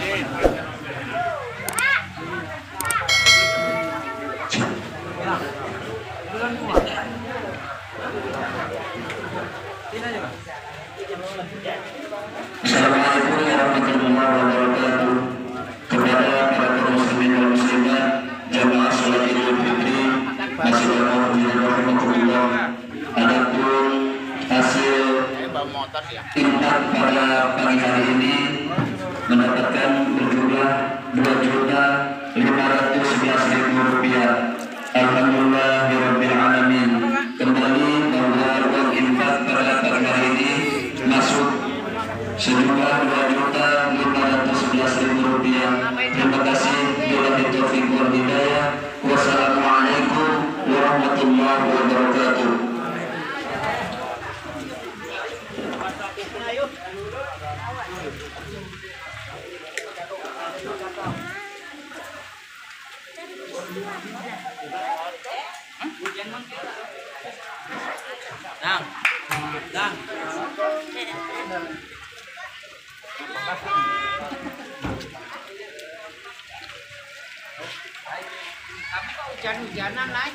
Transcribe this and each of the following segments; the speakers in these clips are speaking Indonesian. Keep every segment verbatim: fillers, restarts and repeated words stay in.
Assalamualaikum warahmatullahi wabarakatuh. Kepada para kaum muslimin dan muslimat jamaah salat Idul Fitri, Masya-Allah, adapun hasil infak pada pagi hari ini mendapatkan berjumlah dua juta lima ratus sebelas ribu rupiah. Alhamdulillahirabbil alamin. Kembali bahwa uang infak pada pagi hari ini masuk sejumlah dua juta lima ratus sebelas ribu rupiah. Terima kasih. Billahi taufiq wal hidayah. Wassalamualaikum warahmatullahi wabarakatuh. Dang, dang. Tapi kok hujan-hujanan lah.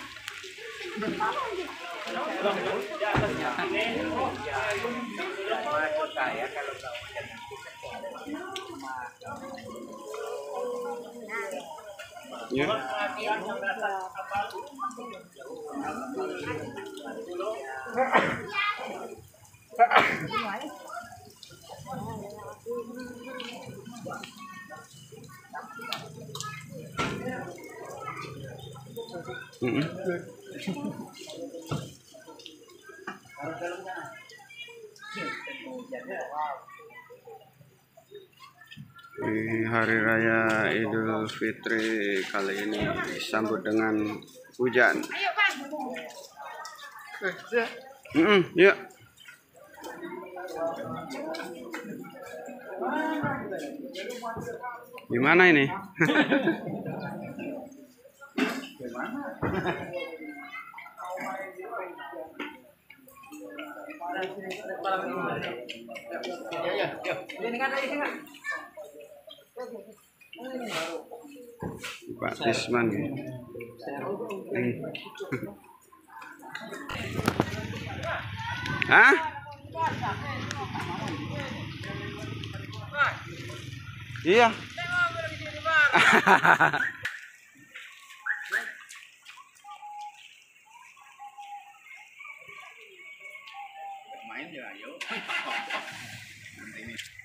Maksud saya kalau nggak hujan ya. Mm-hmm. Di hari raya Idul Fitri kali ini disambut dengan hujan. Mm-mm, yuk. Gimana ini? Pak Tisman. Hmm. Hah? Iya. main ya, ayo.